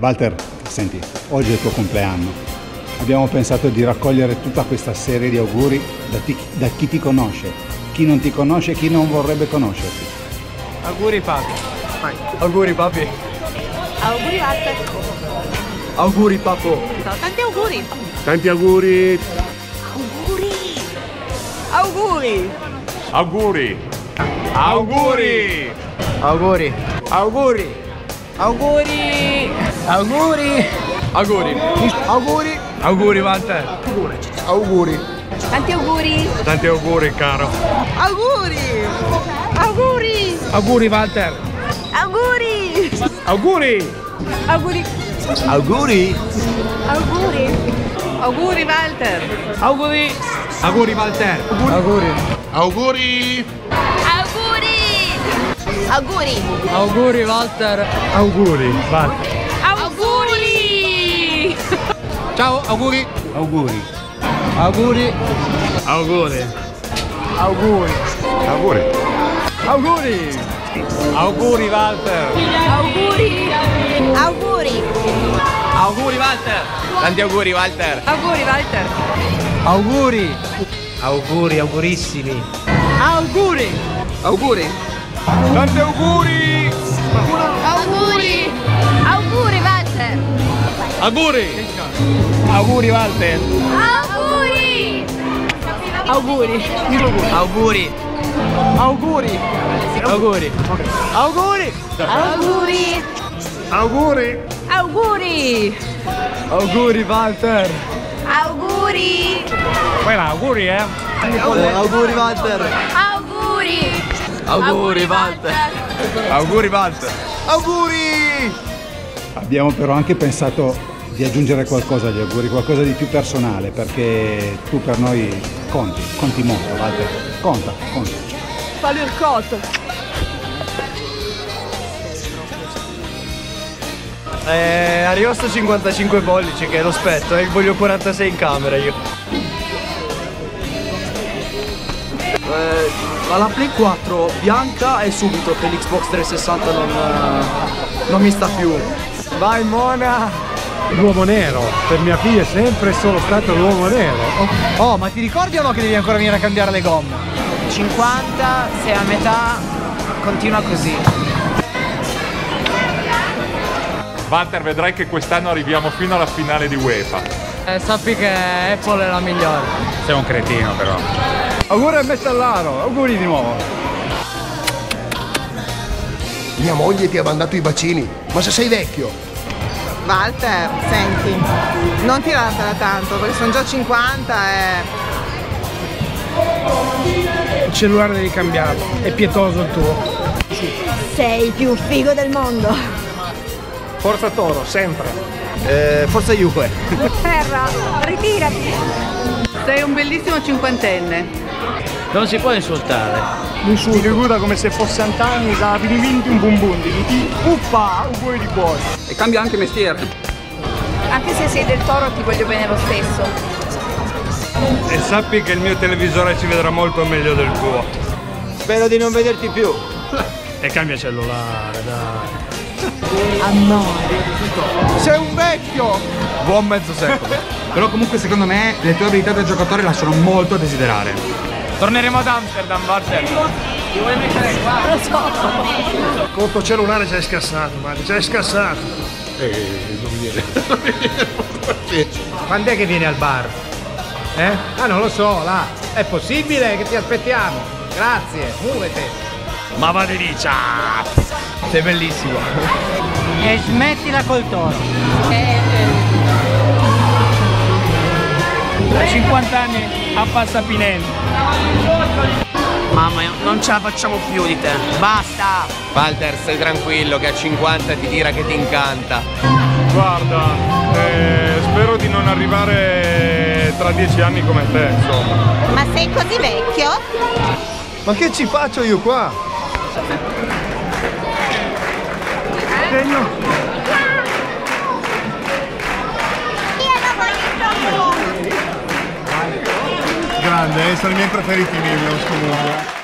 Walter, senti, oggi è il tuo compleanno. Abbiamo pensato di raccogliere tutta questa serie di auguri da chi ti conosce, chi non ti conosce, chi non vorrebbe conoscerti. Auguri papi. Vai. Auguri papi. Auguri Walter. Auguri papo. Tanti auguri. Tanti auguri. Auguri. Auguri. Auguri. Auguri. Auguri. Auguri. Auguri. Auguri. Auguri. Auguri Walter. Auguri. Tanti auguri. Tanti auguri, caro. Auguri. Auguri. Auguri Walter. Auguri. Auguri. Auguri. Auguri. Auguri. Auguri Walter. Auguri. Auguri Walter. Auguri. Auguri. Auguri. Auguri. Auguri Walter. Auguri. Walter. Auguri. Ciao, auguri. Auguri. Auguri. Auguri. Auguri. Auguri. Auguri. Auguri Walter. Auguri. Auguri. Auguri Walter. Tanti auguri Walter. Auguri Walter. Auguri. Auguri, augurissimi. Auguri. Auguri. Tanti auguri. Auguri. Auguri Walter. Auguri. Auguri Walter. Auguri. Auguri. Auguri. Auguri. Auguri. Auguri. Auguri. Auguri. Auguri. Auguri Walter. Auguri. Poi là, auguri Auguri Walter. Auguri. Auguri Walter. Auguri Walter. Auguri. Abbiamo però anche pensato di aggiungere qualcosa agli auguri, qualcosa di più personale, perché tu per noi conti molto, Walter. Conta. Fallo il cotto. Arrivo sto 55 pollici che è lo spetto e voglio 46 in camera io. La Play 4 bianca e subito che l'Xbox 360 non mi sta più. Vai Mona! L'uomo nero. Per mia figlia è sempre solo stato l'uomo nero. Oh, ma ti ricordi o no che devi ancora venire a cambiare le gomme? 50, sei a metà, continua così. Walter, vedrai che quest'anno arriviamo fino alla finale di UEFA. Sappi che Apple è la migliore. Sei un cretino però. Auguri a Metallaro. Auguri di nuovo. Mia moglie ti ha mandato i bacini, ma se sei vecchio. Walter, senti, non tiratela tanto perché sono già 50 e... Il cellulare devi cambiarlo, è pietoso il tuo. Sei il più figo del mondo. Forza Toro, sempre. Forza Juve. Terra, ritirati. Sei un bellissimo cinquantenne. Non si può insultare. Mi figura come se fosse anni da vinti un bumbundi. Di uppa, un po' di cuore. E cambia anche mestiere. Anche se sei del Toro ti voglio bene lo stesso. E sappi che il mio televisore ci vedrà molto meglio del tuo. Spero di non vederti più. E cambia cellulare, dai. Sei un vecchio! Buon mezzo secolo. Però comunque secondo me le tue abilità da giocatore lasciano molto a desiderare. Torneremo ad Amsterdam, Walter. Ti vuoi mettere qua? Lo so. Conto cellulare ci hai scassato, Mari, ci hai scassato. Non viene. Quando è che vieni al bar? Ah, non lo so, là. È possibile che ti aspettiamo. Grazie, muovete. Ma va di lì, ciao! Sei bellissimo. E smettila col toro. Da 50 anni a Passapinelli. Mamma, non ce la facciamo più di te. Basta! Walter, stai tranquillo che a 50 ti dirà che ti incanta. Guarda, spero di non arrivare tra 10 anni come te, insomma. Ma sei così vecchio? Ma che ci faccio io qua? Segno. Io lo voglio troppo. Grande, sono i miei preferiti Minions comunque.